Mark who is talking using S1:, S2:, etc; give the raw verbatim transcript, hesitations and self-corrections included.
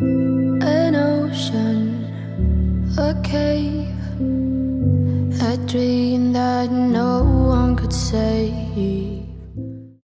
S1: An ocean, a cave, a dream that no one could save.